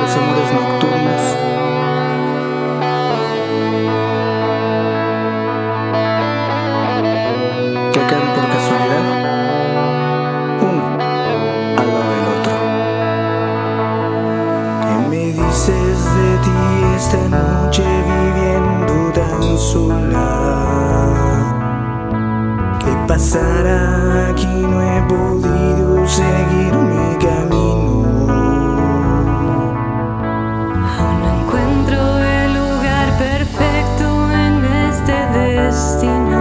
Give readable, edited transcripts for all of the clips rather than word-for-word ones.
los amores nocturnos. Que caen por casualidad, uno al lado del otro. ¿Qué me dices de ti esta noche viviendo tan sola? ¿Qué pasará? Aquí no he podido seguir mi camino. Aún no encuentro el lugar perfecto en este destino.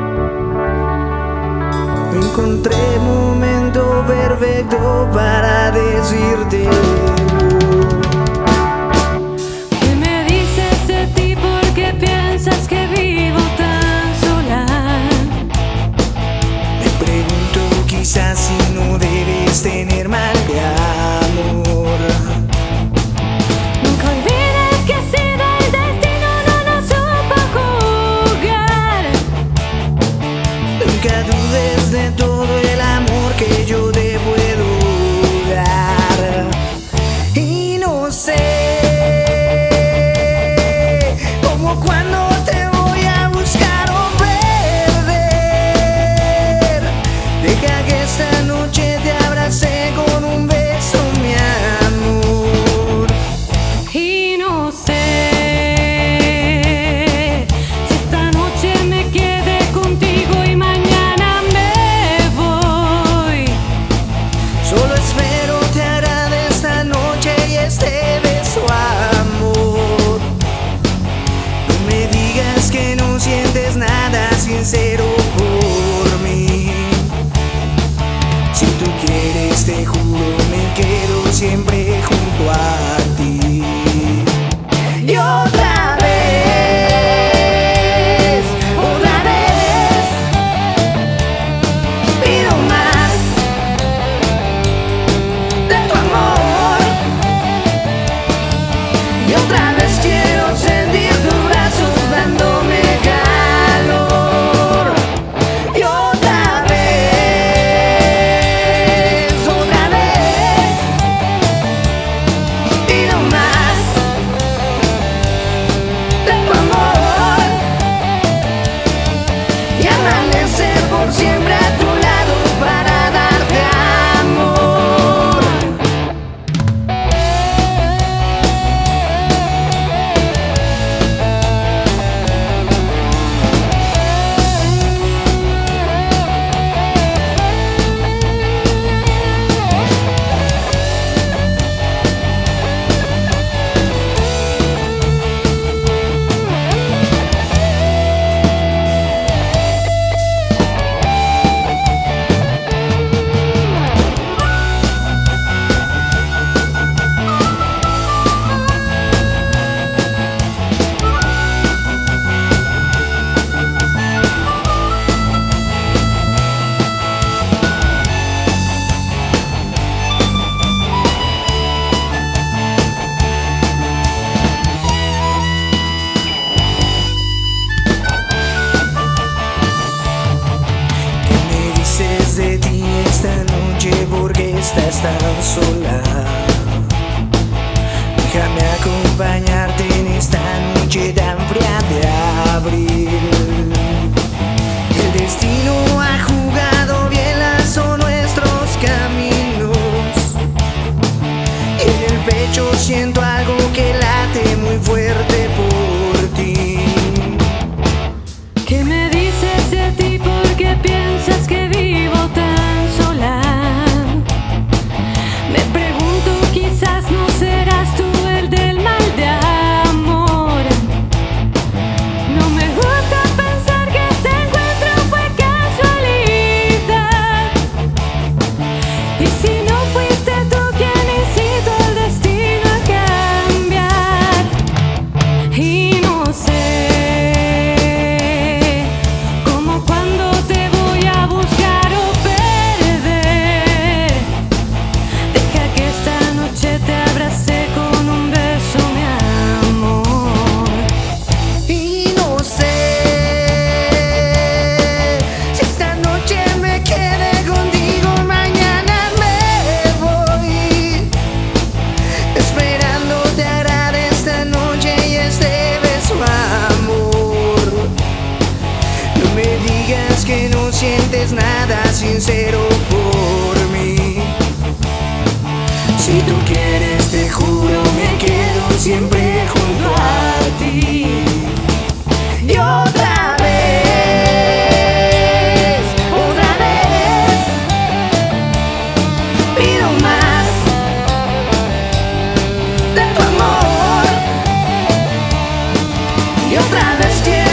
Encontré el momento perfecto para decirte. ¿Qué me dices de ti? ¿Por qué piensas que vivo tan sola? Me pregunto quizás si no debes tener mal de amor. Nunca olvides que ha sido el destino, no nos supo jugar. Nunca dudes de todo el amor que yo te puedo dar. Y no sé cómo cuando te voy a buscar o perder. Deja que esta noche te abrace con un beso, mi amor. Y no sé si esta noche me quedé contigo y mañana me voy. Solo espero te agrade esta noche y este beso, amor. No me digas que no sientes nada sincero por mí. Si tú quieres, te juro, me quedo siempre junto a ti. Y otra vez, pido más de tu amor. Y otra vez quiero sentir tus brazos dándome calor. Y otra vez, pido más de tu amor. Y amanecer por siempre a tu lado para darte amor. De ti esta noche porque estás tan sola. Déjame acompañarte en esta noche tan fría de abril. El destino ha jugado bien, lazó nuestros caminos. Y en el pecho siento algo que late muy fuerte por ti. ¿Qué me dices de ti? ¿Por qué piensas que vivo tan sola? Me pregunto, quizás no serás tú el del mal de amor. sincero por mí. Si tú quieres, te juro, me quedo siempre junto a ti. Y otra vez, pido más de tu amor. Y otra vez quiero